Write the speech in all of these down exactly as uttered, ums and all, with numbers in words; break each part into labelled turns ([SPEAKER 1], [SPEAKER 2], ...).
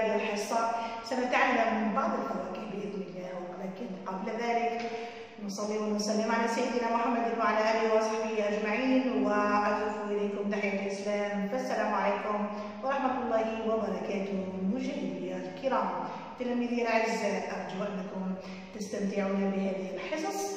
[SPEAKER 1] هذه الحصة سنتعلم بعض الفواكه بإذن الله، ولكن قبل ذلك نصلي ونسلم على سيدنا محمد وعلى آله وصحبه أجمعين، وأزف إليكم تحية الإسلام، فالسلام عليكم ورحمة الله وبركاته. مشاهدي الكرام، تلاميذي الأعزاء، أرجو أنكم تستمتعون بهذه الحصص،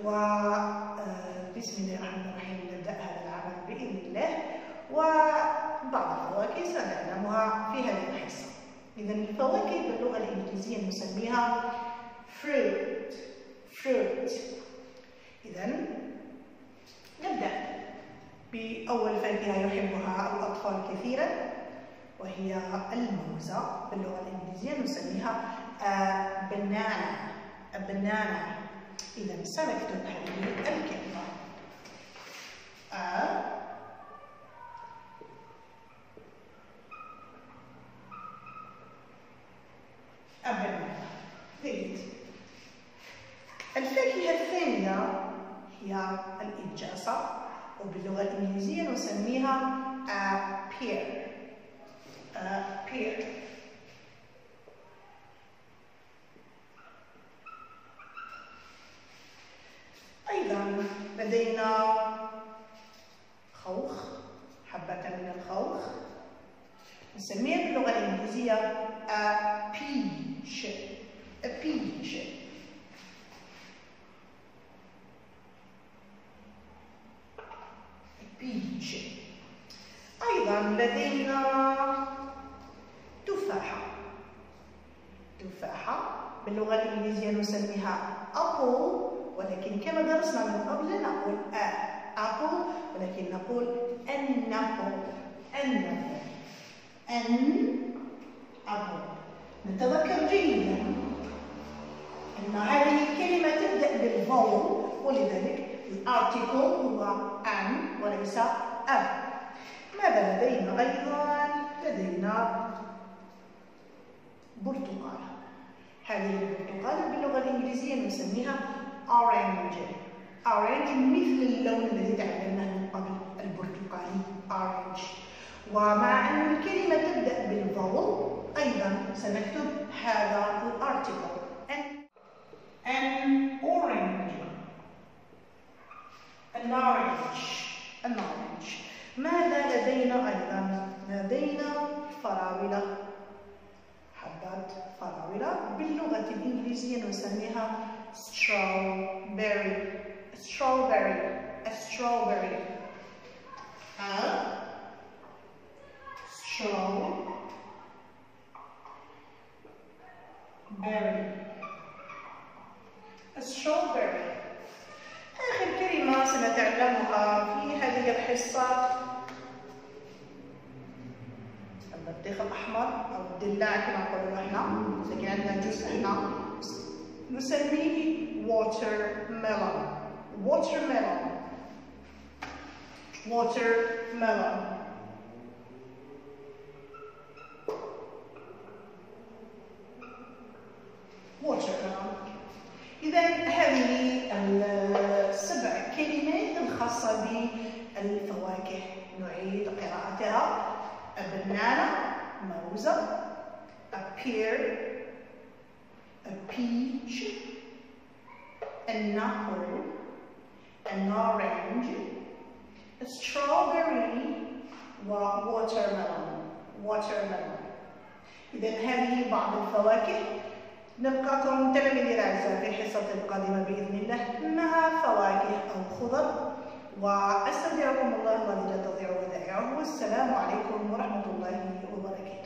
[SPEAKER 1] وبسم الله الرحمن الرحيم نبدأ هذا العمل بإذن الله، وبعض الفواكه سنعلمها في هذه الحصة. إذا الفواكه باللغة الإنجليزية نسميها fruit fruit. إذا نبدأ بأول فاكهة يحبها الأطفال كثيرا، وهي الموزة. باللغة الإنجليزية نسميها بنانا بنانا. إذا سنكتب هذه الكلمة أ بنانا. جيد. الفاكهة الثانية هي الإنجاسة، وباللغة الإنجليزية نسميها a pear a pear. أيضا لدينا خوخ، حبة من الخوخ، نسميها باللغة الإنجليزية a peach a peach. peach. أيضا لدينا تفاحة تفاحة باللغة الإنجليزية نسميها apple، ولكن كما درسنا من قبل نقول a apple، ولكن نقول an apple an an apple. نتذكر جيدا أن هذه الكلمة تبدأ بالفاول، ولذلك الارتيكل هو an وليس a. ماذا لدينا أيضا؟ لدينا برتقال. هذه البرتقال باللغة الإنجليزية نسميها orange orange، مثل اللون الذي تعلمناه من قبل البرتقالي orange. ومع أن الكلمة تبدأ بالفاول أيضا سنكتب هذا الارتيكل an an orange an orange an orange. ماذا لدينا أيضا؟ لدينا فراولة، حبات فراولة. باللغة الإنجليزية نسميها strawberry strawberry a strawberry a strawberry a strawberry. آخر كلمة سنتعلمها في هذه الحصة البطيخ الأحمر أو الدلاع كما نقولوا احنا، لكن عندنا جزء هنا نسميه watermelon watermelon watermelon. watermelon. إذا هذه السبع كلمات الخاصة بالفواكه نعيد قراءتها: بنانا موزة، a pear a peach an apple an orange a strawberry وwatermelon watermelon. إذا هذه بعض الفواكه. نلقاكم تلاميذي الأعزاء في الحصة القادمة بإذن الله مع فواكه أو خضر، وأستودعكم الله الذي لا تضيع ودائعه، والسلام عليكم ورحمة الله وبركاته.